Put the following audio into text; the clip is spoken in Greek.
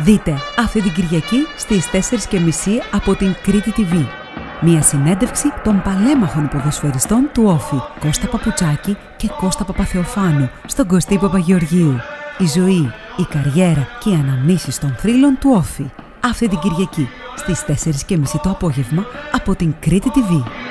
Δείτε αυτή την Κυριακή στις 4:30 από την Κρήτη TV. Μια συνέντευξη των παλέμαχων ποδοσφαιριστών του Όφη, Κώστα Παπουτσάκη και Κώστα Παπαθεοφάνου, στον Κωστή Παπαγεωργίου. Η ζωή, η καριέρα και οι αναμνήσεις των θρύλων του Όφη. Αυτή την Κυριακή στις 4:30 το απόγευμα από την Κρήτη TV.